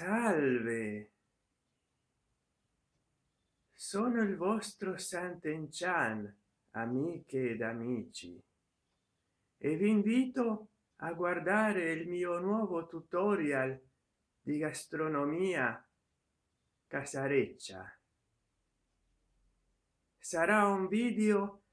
Salve, sono il vostro Sant'Enchan, amiche ed amici, e vi invito a guardare il mio nuovo tutorial di gastronomia casareccia. Sarà un video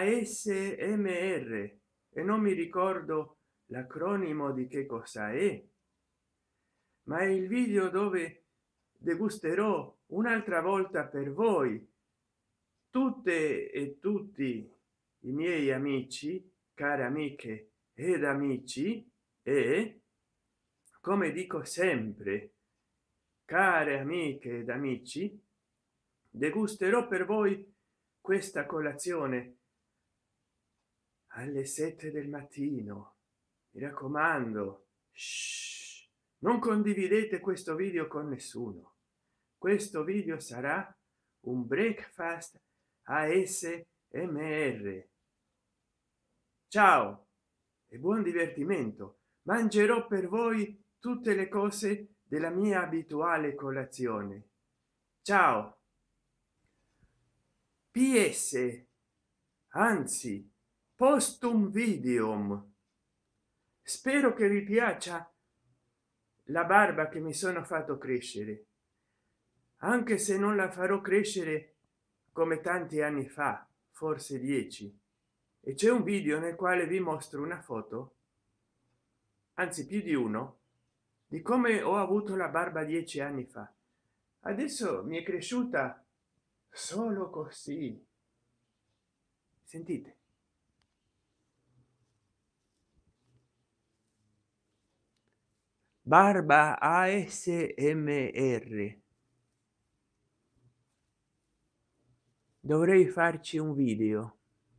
ASMR e non mi ricordo l'acronimo di che cosa è, ma è il video dove degusterò un'altra volta per voi, tutte e tutti i miei amici, care amiche ed amici, e come dico sempre, care amiche ed amici, degusterò per voi questa colazione alle 7 del mattino. Mi raccomando, shh, non condividete questo video con nessuno. Questo video sarà un breakfast ASMR. Ciao e buon divertimento. Mangerò per voi tutte le cose della mia abituale colazione. Ciao. PS, anzi, postum videum. Spero che vi piaccia la barba che mi sono fatto crescere, anche se non la farò crescere come tanti anni fa, forse 10. E c'è un video nel quale vi mostro una foto, anzi più di uno, di come ho avuto la barba 10 anni fa. Adesso mi è cresciuta solo così, sentite. Barba ASMR. Dovrei farci un video.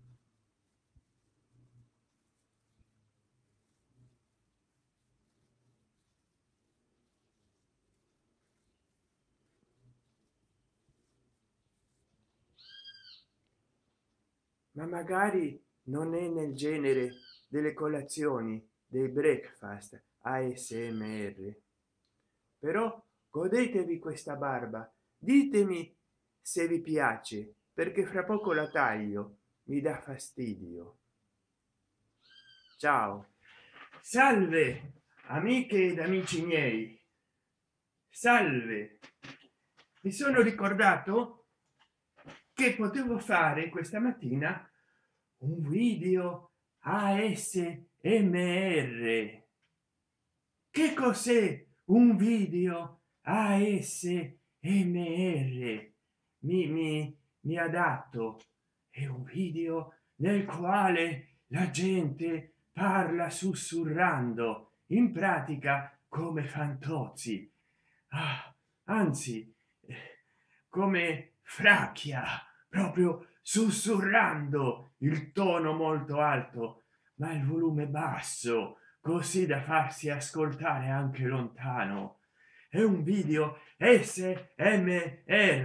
Ma magari non è nel genere delle colazioni, dei breakfast ASMR. Però godetevi questa barba, ditemi se vi piace, perché fra poco la taglio, mi dà fastidio. Ciao. Salve amiche ed amici miei, salve. Mi sono ricordato che potevo fare questa mattina un video ASMR. Che cos'è un video ASMR? Mi adatto. È un video nel quale la gente parla sussurrando, in pratica come Fantozzi, anzi come Fracchia, proprio sussurrando, il tono molto alto ma il volume basso, così da farsi ascoltare anche lontano. È un video SMR,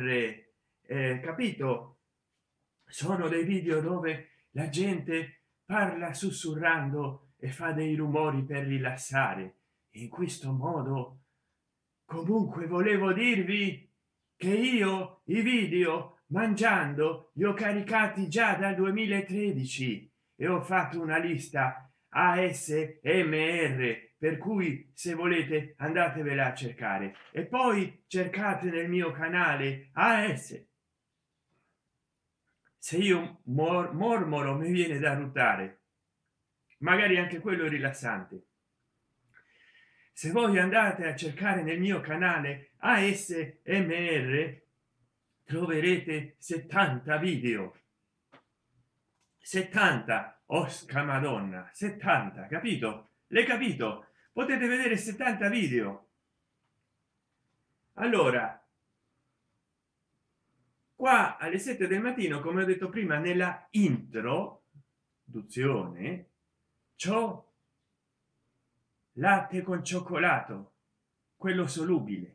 capito? Sono dei video dove la gente parla sussurrando e fa dei rumori per rilassare. In questo modo, comunque, volevo dirvi che io i video mangiando li ho caricati già dal 2013 e ho fatto una lista ASMR, per cui se volete andatevela a cercare e poi cercate nel mio canale AS. Se io mormoro mi viene da ruttare, magari anche quello è rilassante. Se voi andate a cercare nel mio canale ASMR troverete 70 video, 70, osca madonna, 70, capito? L'hai capito? Potete vedere 70 video. Allora qua alle 7 del mattino, come ho detto prima nella introduzione, c'ho latte con cioccolato, quello solubile.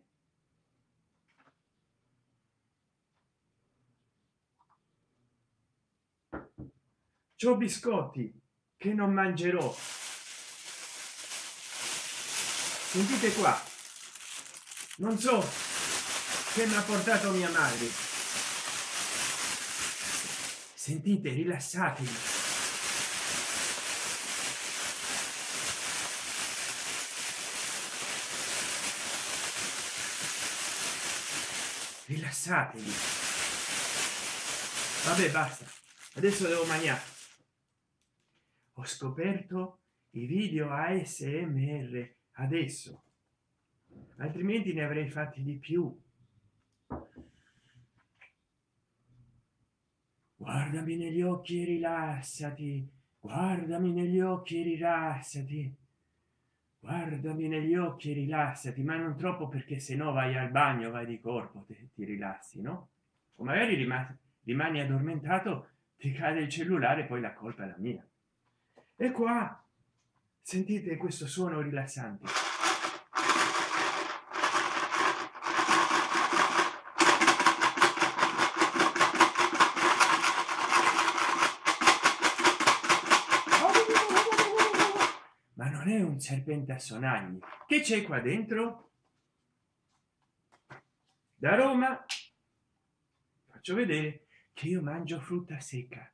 C'ho biscotti che non mangerò. Sentite qua, non so che mi ha portato mia madre. Sentite, rilassatevi. Rilassatevi. Vabbè, basta, adesso devo mangiare. Ho scoperto i video ASMR adesso, altrimenti ne avrei fatti di più. Guardami negli occhi e rilassati, guardami negli occhi e rilassati, guardami negli occhi e rilassati, ma non troppo, perché se no vai al bagno, vai di corpo, ti rilassi, no? O magari rimani addormentato, ti cade il cellulare, poi la colpa è la mia. E qua sentite questo suono rilassante. Ma non è un serpente a sonagli. Che c'è qua dentro? Da Roma faccio vedere che io mangio frutta secca,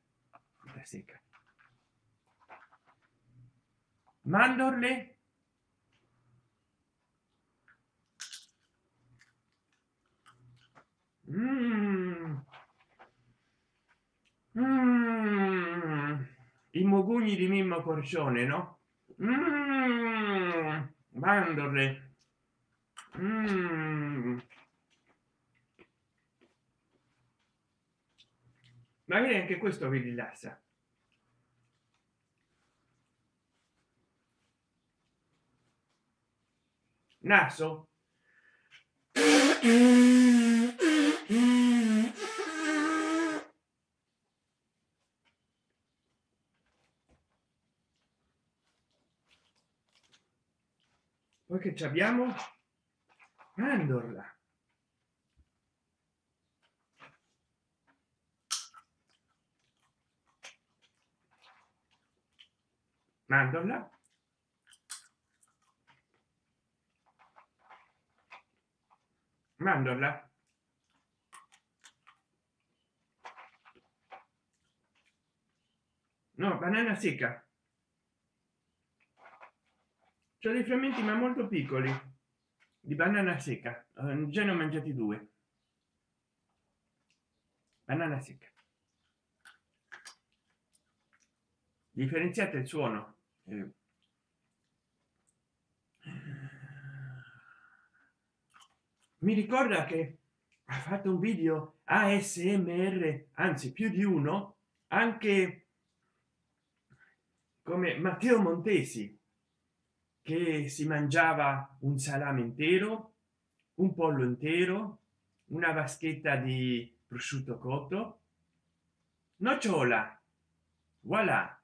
mandorle, i mogugni di Mimmo Corcione, no? Mandorle, magari anche questo vi rilassa. Naso, poi che ci abbiamo? Mandorla, mandorla, mandorla, no, banana secca. C'ho dei frammenti ma molto piccoli di banana secca, già ne ho mangiati due. Banana secca, differenziate il suono. Mi ricorda che ha fatto un video ASMR, anzi più di uno, anche come Matteo Montesi, che si mangiava un salame intero, un pollo intero, una vaschetta di prosciutto cotto, nocciola, voilà.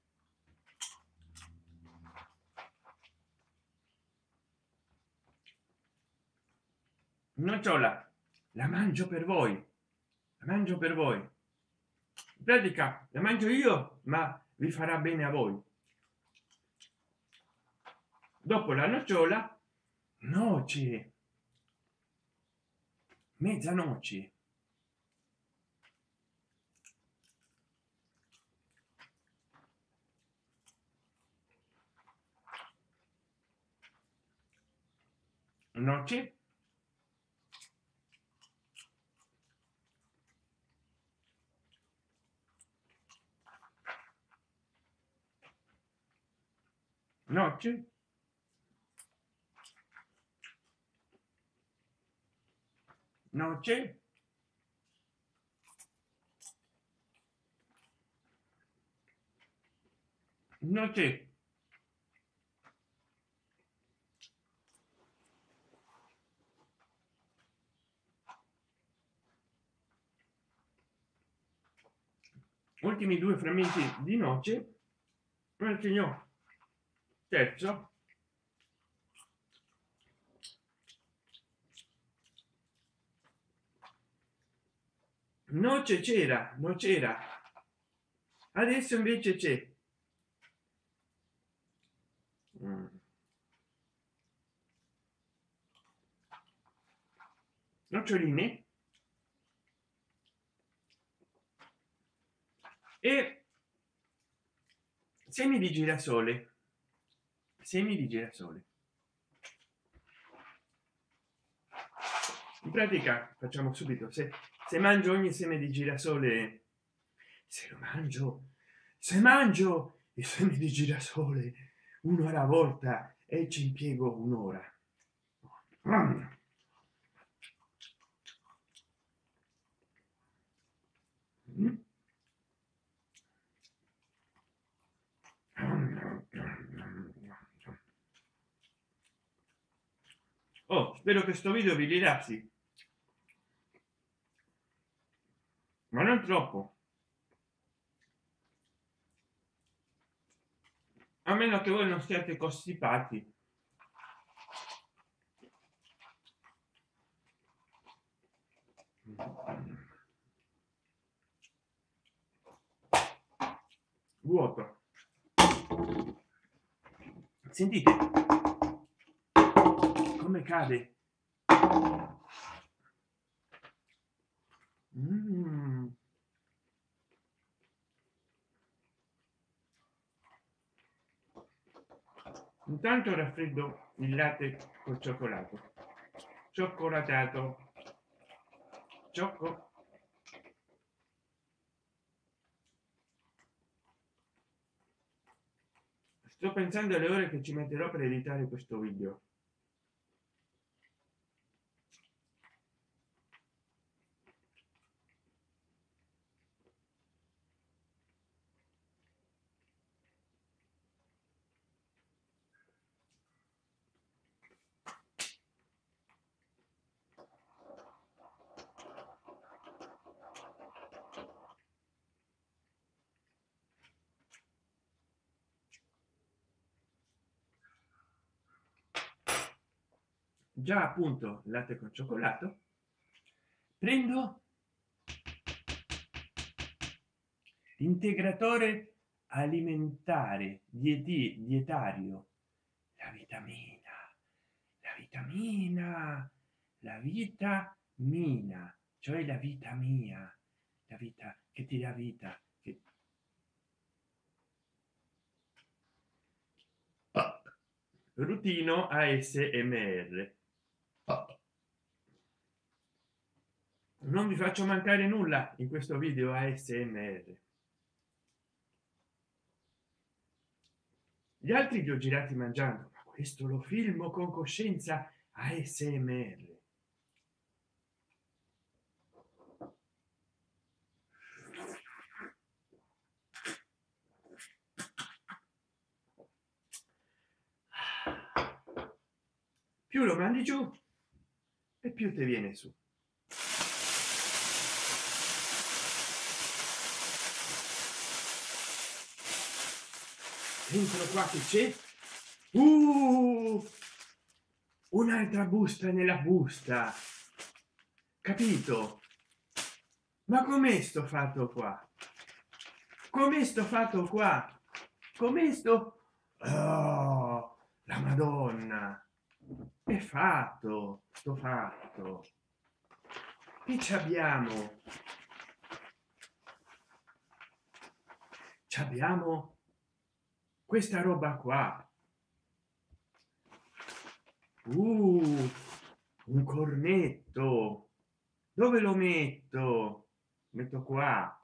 Nocciola, la mangio per voi, la mangio per voi, in pratica la mangio io, ma vi farà bene a voi. Dopo la nocciola, noce, mezzanoci, noce, noce, noce, noce, ultimi due frammenti di noce, signor terzo, noce c'era, non c'era, adesso invece c'è. noccioline e semi di girasole, semi di girasole. In pratica facciamo subito, se mangio ogni seme di girasole, se mangio i semi di girasole un'ora a volta e ci impiego un'ora. Oh, spero che sto video vi rilassi, ma non troppo, a meno che voi non siate costipati. Vuoto, sentite come cade. Intanto raffreddo il latte col cioccolato, cioccolato, ciocco. Sto pensando alle ore che ci metterò per editare questo video. Già appunto latte con cioccolato, prendo l'integratore alimentare dietario, la vitamina, la vitamina, cioè la vita mia, la vita che ti dà vita, che... Rutino ASMR. Non vi faccio mancare nulla in questo video ASMR. Gli altri li ho girati mangiando, ma questo lo filmo con coscienza ASMR. Più lo mandi giù e più ti viene su. Dentro qua che c'è un'altra busta nella busta, capito? Ma com'è sto fatto qua? Com'è sto fatto qua? Com'è sto... Oh, la Madonna, è fatto, sto fatto. Che ci abbiamo? Ci abbiamo questa roba qua. Un cornetto. Dove lo metto? Metto qua.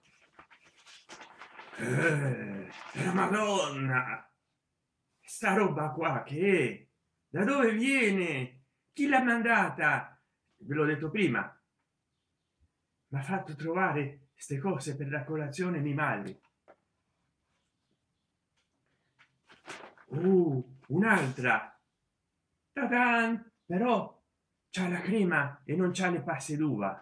La Madonna, sta roba qua che è? Da dove viene? Chi l'ha mandata? Ve l'ho detto prima, mi ha fatto trovare queste cose per la colazione animali. Un'altra, però c'ha la crema e non c'ha le passe d'uva.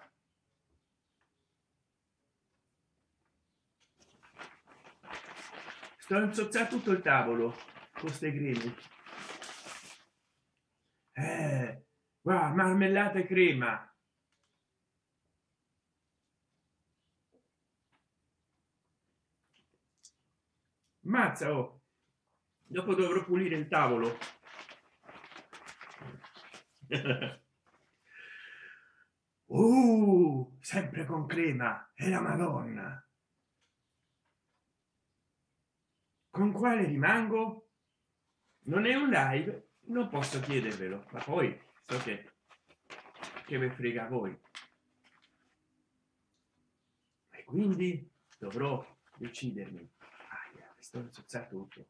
Sto insozzando tutto il tavolo con ste creme. Guarda, marmellata e crema. Mazza, oh. Dopo dovrò pulire il tavolo. sempre con crema e la Madonna. Con quale rimango? Non è un live, non posso chiedervelo, ma poi so che vi frega a voi, e quindi dovrò decidermi. Aia, sto inzozzato tutto.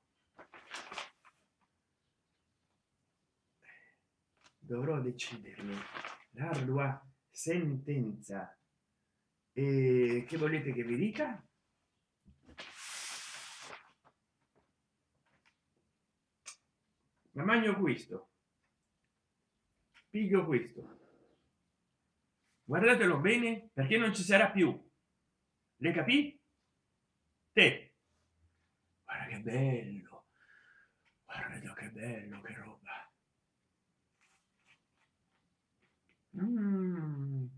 Dovrò decidermi l'ardua sentenza. E che volete che vi dica? Ma mangio questo, piglio questo, guardatelo bene perché non ci sarà più, le capì? Te, guarda che bello, guarda che bello, che roba. Mm.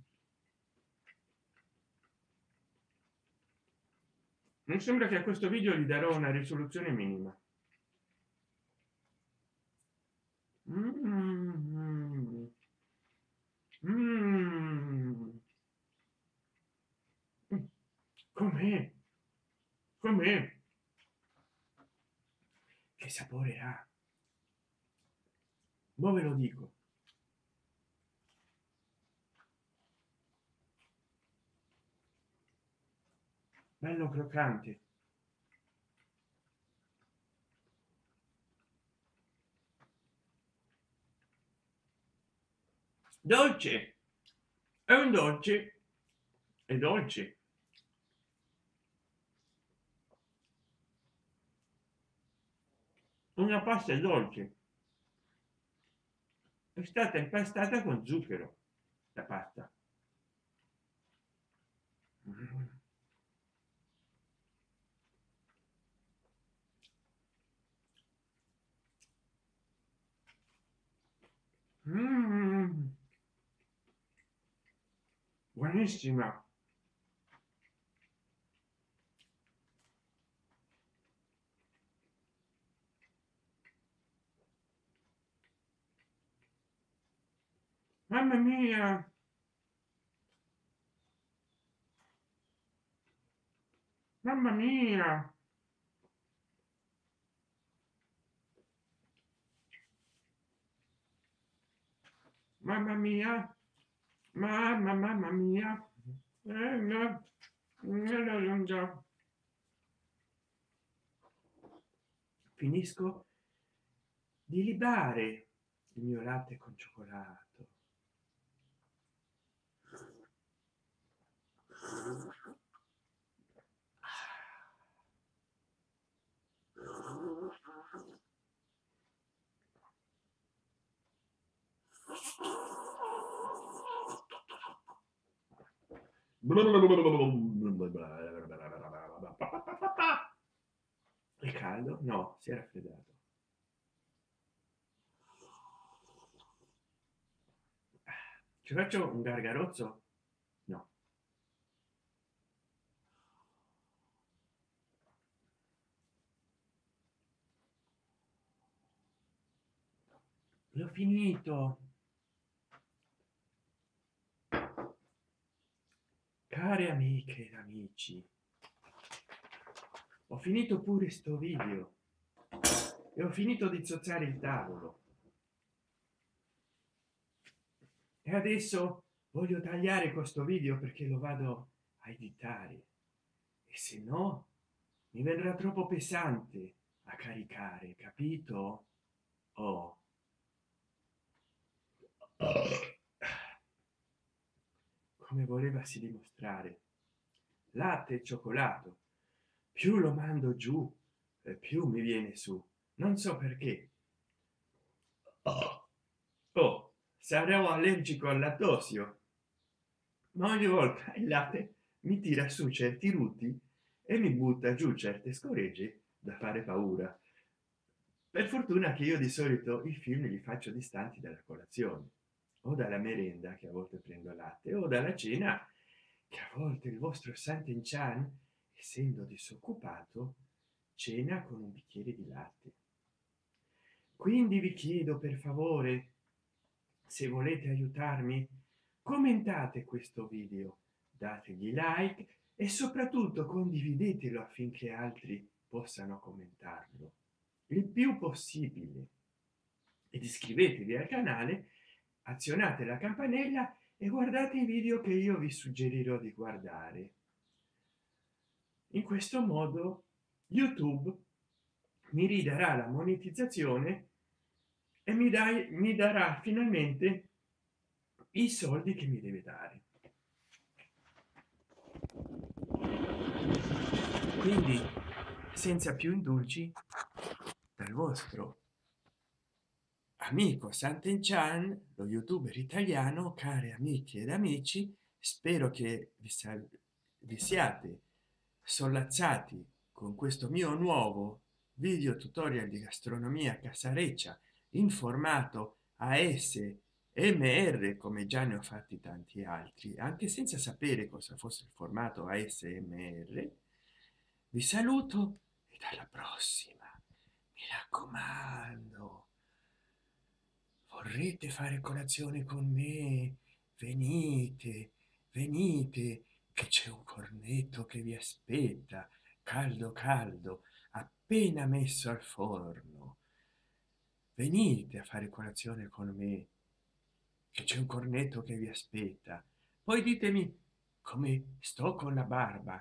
Non sembra che a questo video gli darò una risoluzione minima. Mm. Mm. Com'è? Com'è? Che sapore ha? Mo ve lo dico. Bello croccante. Dolce. È un dolce. È dolce. Una pasta dolce. È stata impastata con zucchero. La pasta. Mm. Mm. Buonissima. Mamma mia. Mamma mia. Mamma mia. Mamma mia. No. Non già. Finisco di libare il mio latte con cioccolato. È caldo? No, si è raffreddato. Ci faccio un gargarozzo? No. L'ho finito. Care amiche ed amici, ho finito pure sto video e ho finito di zozzare il tavolo, e adesso voglio tagliare questo video perché lo vado a editare, e se no mi verrà troppo pesante a caricare, capito? Oh, come volevasi dimostrare, latte e cioccolato, più lo mando giù più mi viene su, non so perché. Oh, sarò allergico al lattosio, ma ogni volta il latte mi tira su certi rutti e mi butta giù certe scoregge da fare paura. Per fortuna che io di solito i film li faccio distanti dalla colazione o dalla merenda, che a volte prendo latte, o dalla cena, che a volte il vostro Sant'Enchan, essendo disoccupato, cena con un bicchiere di latte. Quindi vi chiedo per favore, se volete aiutarmi, commentate questo video, dategli like e soprattutto condividetelo affinché altri possano commentarlo il più possibile ed iscrivetevi al canale, azionate la campanella e guardate i video che io vi suggerirò di guardare. In questo modo YouTube mi ridarà la monetizzazione e mi darà finalmente i soldi che mi deve dare. Quindi, senza più indulgi, dal vostro amico Sant'Enchan, lo youtuber italiano, cari amiche ed amici, spero che vi siate sollazzati con questo mio nuovo video tutorial di gastronomia casareccia in formato ASMR, come già ne ho fatti tanti altri, anche senza sapere cosa fosse il formato ASMR. Vi saluto e alla prossima. Mi raccomando, vorrete fare colazione con me? Venite, venite, che c'è un cornetto che vi aspetta, caldo caldo, appena messo al forno. Venite a fare colazione con me, che c'è un cornetto che vi aspetta. Poi ditemi come sto con la barba,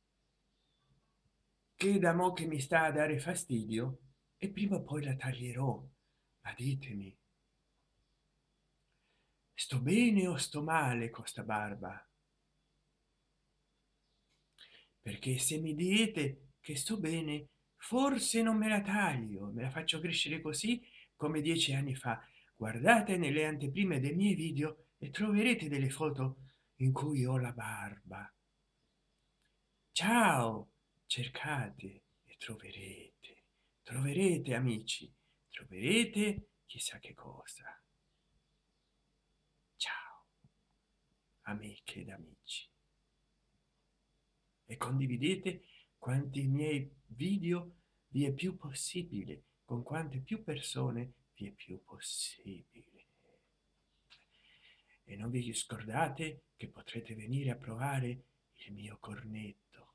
che da mo che mi sta a dare fastidio, e prima o poi la taglierò. Ma ditemi, sto bene o sto male con sta barba? Perché se mi dite che sto bene, forse non me la taglio, me la faccio crescere così come 10 anni fa. Guardate nelle anteprime dei miei video e troverete delle foto in cui ho la barba. Ciao, cercate e troverete, troverete amici, troverete chissà che cosa. Ciao, amiche ed amici. E condividete quanti miei video vi è più possibile, con quante più persone vi è più possibile. E non vi scordate che potrete venire a provare il mio cornetto.